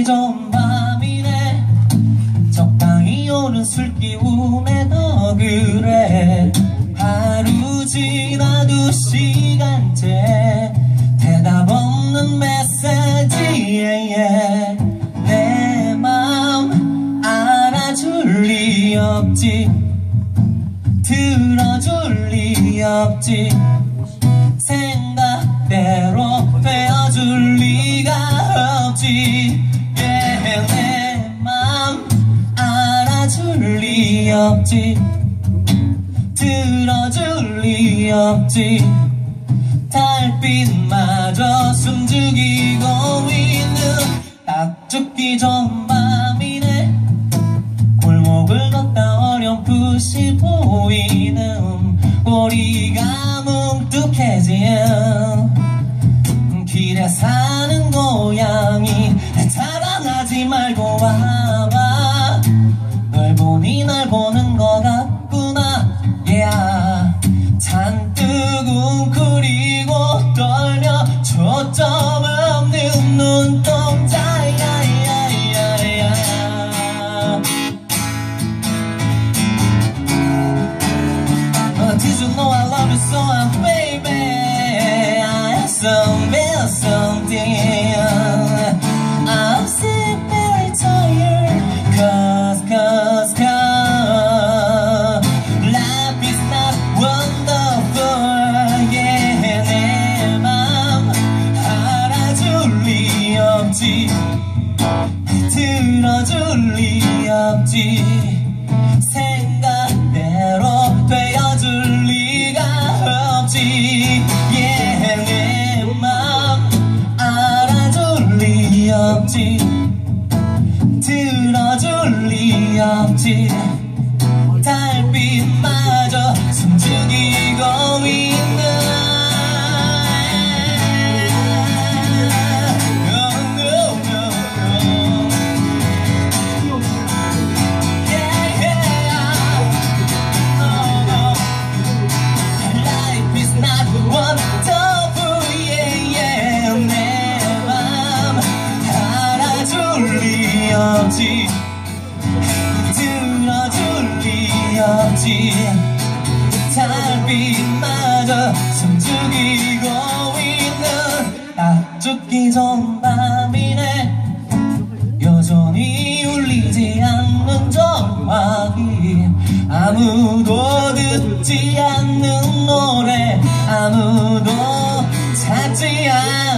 전 밤이네. 적당히 오는 술기운에 너 그래. 하루 지나도 시간째 대답 없는 메시지. 내 맘 알아줄 리 없지, 들어줄 리 없지, 생각대로 되어줄 리가 없지. 내 맘 알아줄 리 없지, 들어줄 리 없지. 달빛마저 숨죽이고 있는 딱 죽기 전 밤이네. 골목을 걷다 어렴풋이 보이는 꼬리가 뭉툭해진 길에 사는 고양이. 자랑하지 말고 와봐. 널 보니 날 보는 것 같구나. 잔뜩 웅크리고 떨며 초점 없는 눈동자. Did you know I love you so, baby? I have something. I'm sick, very tired. Cause life is not wonderful. Yeah, 내 맘 알아줄 리 없지, 들어줄 리 없지, 생각대로 되어줄 리가 없지. Yeah, 내 맘 알아줄 리 없지, 들어줄 리 없지. 달빛마저 숨죽이고 있는 Life is not wonderful. Yeah, 내 맘 알아줄 리 없지, 들어줄 리 없지. 달빛마저 숨죽이고 있는 딱 죽기 전 밤이네. 여전히 울리지 않는 전화기, 아무도 듣지 않는 노래, 아무도 찾지 않는